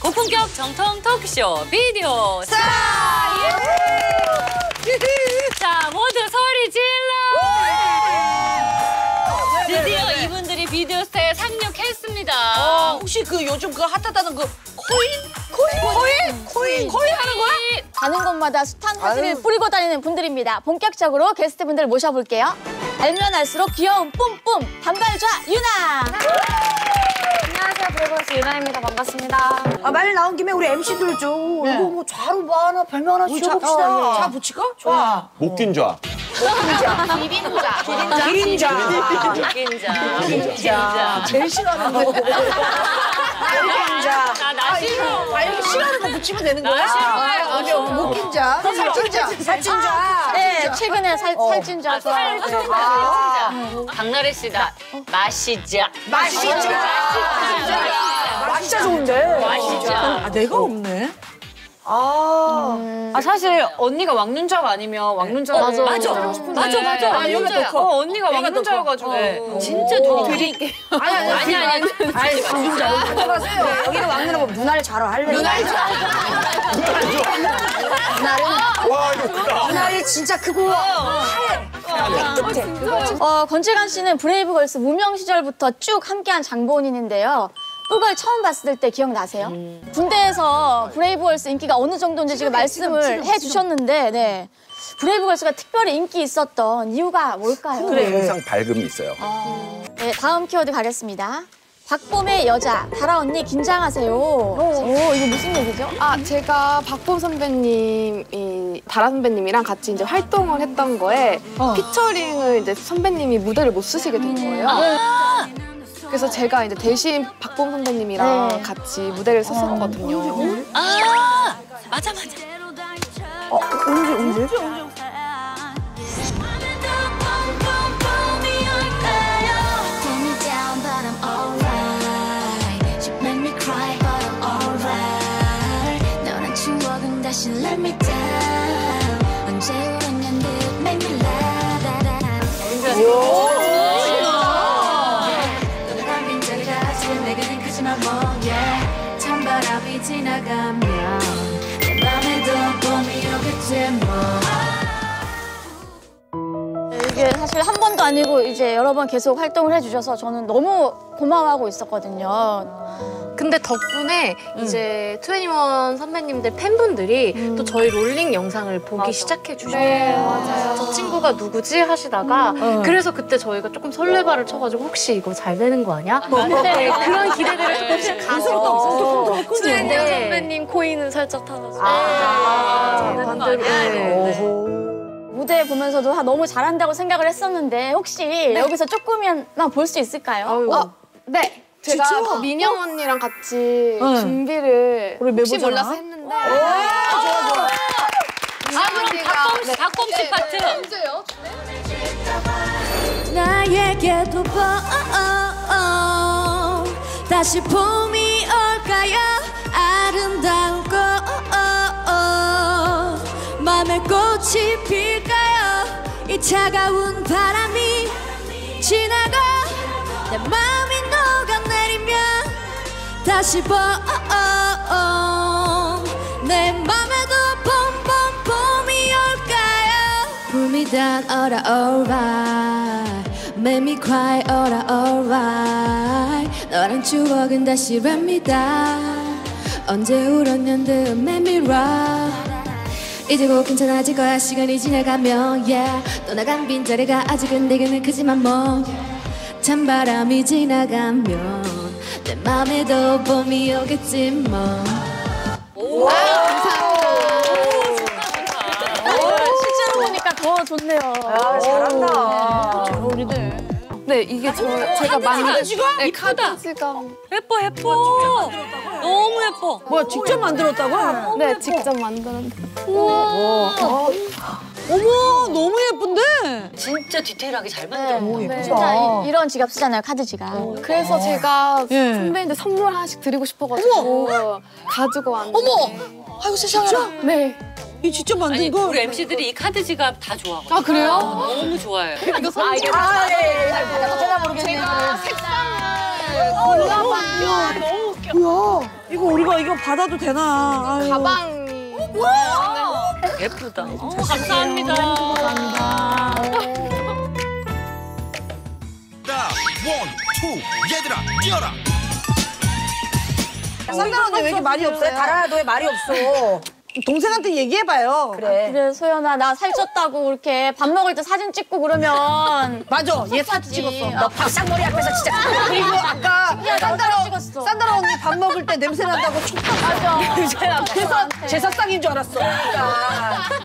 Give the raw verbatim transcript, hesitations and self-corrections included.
고품격 정통 토크쇼 비디오 스타! 자, 모두 소리 질러! 드디어 이분들이 비디오 스타에 상륙했습니다. 어, 혹시 그 요즘 그 핫하다는 그 코인? 코인? 코인? 코인? 코인 하는 거야? 가는 곳마다 숱한 화질을 뿌리고 다니는 분들입니다. 본격적으로 게스트분들을 모셔볼게요. 알면 알수록 귀여운 뿜뿜 단발좌 유나! 안녕하세요, 브레이브걸스 유나입니다. 반갑습니다. 아, 말 나온 김에 우리 엠씨들 좀 이거 뭐 좌로 뭐 하나 별명 하나 지어봅시다. 좌 붙일까? 좋아. 목균좌. 목균좌. 기린자. 기린자. 기린자. 웃긴자. 웃긴자. 제일 싫어하는 거. 웃긴자. 아, 나 싫어. 아, 이렇게 싫어하는 거 붙이면 되는 거야? 나 싫어요. 목균자. 살찐자. 살찐자. 네, 최근에 살, 살찐 좌 좋아해요. 박나래 씨다. 마시자. 맛있자. 맛있자 좋은데. 맛있자. 아, 내가 없네. 아. 아, 사실 언니가 왕눈자가 아니면 왕눈자가 맞아. 맞아. 맞아, 맞아. 아, 왕눈자야. 어, 언니가 왕눈자여가지고. 어. 진짜 눈이 드릴게. 아니, 아니, 아니, 아니. 아니, 왕눈자. 가져가세요. 여기는 왕눈자 보면 눈알 자러 할래. 눈알 자. 눈알은. 와, 이거 크다. 눈알이 진짜 크고 하얘. 깨끗해. 어, 권재관 씨는 브레이브걸스 무명 시절부터 쭉 함께한 장본인인데요. 그걸 처음 봤을 때 기억나세요? 음. 군대에서 브레이브걸스 인기가 어느 정도인지 지금 말씀을 해주셨는데, 네. 브레이브걸스가 특별히 인기 있었던 이유가 뭘까요? 항상 밝음이 있어요. 네, 다음 키워드 가겠습니다. 박봄의 여자, 다라 언니 긴장하세요. 오, 이거 무슨 얘기죠? 아, 제가 박봄 선배님이 다라 선배님이랑 같이 이제 활동을 했던 거에 피처링을 이제 선배님이 무대를 못 쓰시게 된 거예요. 아. 그래서 제가 이제 대신 박봄 선배님이랑 네. 같이 무대를 썼었거든요. 아, 맞아, 맞아. 어, 언제, 언제? Let me down. 언제 울었냐는 make me laugh. 너가 빈자리가 지금 내게는 크지만 뭐야. 찬바람이 지나가면 내 맘에도 봄이 오겠지 뭐. 이게 사실 한 번도 아니고 이제 여러 번 계속 활동을 해주셔서 저는 너무 고마워하고 있었거든요. 근데 덕분에 이제 투애니원 선배님들 팬분들이 또 저희 롤링 영상을 보기 시작해 주셨어요. 맞아요. 저 친구가 누구지 하시다가 그래서 그때 저희가 조금 설레발을 쳐가지고 혹시 이거 잘 되는 거 아니야? 네, 그런 기대들을 조금씩 가서 투애니원 선배님 코인은 살짝 타가지고 아, 반대로 네. 무대 보면서도 아, 너무 잘한다고 생각을 했었는데 혹시 여기서 조금만 볼 수 있을까요? 어, 네. 제가 진짜? 민영 언니랑 같이 준비를 우리 혹시 메모잖아? 몰라서 했는데 아, 그럼 박범 씨, 박범 씨 파트. 나에게도 봄 다시 봄이 올까요? 아름다운 꽃 맘에 꽃이 필까요? 이 차가운 바람이 지나가 내 마음이 녹아내리면 다시 봄 내 맘에도 봄봄 봄이 올까요? 봄이 다가오라 alright Make me cry alright alright 너란 추억은 다시 let 언제 울었는데 make me right 이제 곧 괜찮아질 거야 시간이 지나가면 yeah 떠나간 빈자리가 아직은 내게는 크지만 뭐 찬바람이 지나가면 내 맘에도 봄이 오겠지 뭐. 오, 실제로 보니까 더 좋네요. 아, 잘한다. 잘 어울리네. 네 이게 저 제가 만든 네, 이쁘다. 카드지감 예뻐, 예뻐. 너무 예뻐. 뭐야, 직접 만들었다고? 네 직접 만든 어머, 너무 예쁜데? 진짜 디테일하게 잘 네, 만들었다. 네. 진짜 이, 이런 지갑 쓰잖아요, 카드 지갑. 그래서 제가 예. 선배님들 선물 하나씩 드리고 싶어가지고 가지고 왔는데 어머! 아이고, 세상에. 네. 이 직접 만든 아니, 거? 우리 엠씨들이 이 카드 지갑 다 좋아하거든요. 아 그래요? 너무 좋아해요. 이거 선물 아, 예, 예. 잘 몰라서 제가 모르겠네요. 색상을 골라봤는데 너무 웃겨. 뭐야? 이거 우리가 이거 받아도 되나? 아유. 가방이. 예쁘다. 어, 감사합니다. 원, 투, 얘들아, 뛰어라! 산다라 언니 왜 이렇게 말이 없어요? 다라야 너 왜 말이 없어? 동생한테 얘기해봐요. 그래. 그래 소연아 나 살쪘다고 그렇게 밥 먹을 때 사진 찍고 그러면 맞아. 얘 사진 찍었어. 너 박상머리 앞에서 진짜. 그리고 아까 산다라, 찍었어. 산다라 언니 밥 먹을 때 냄새 난다고 촉. 맞아. 그래서 제사상인 줄 알았어. 그러니까.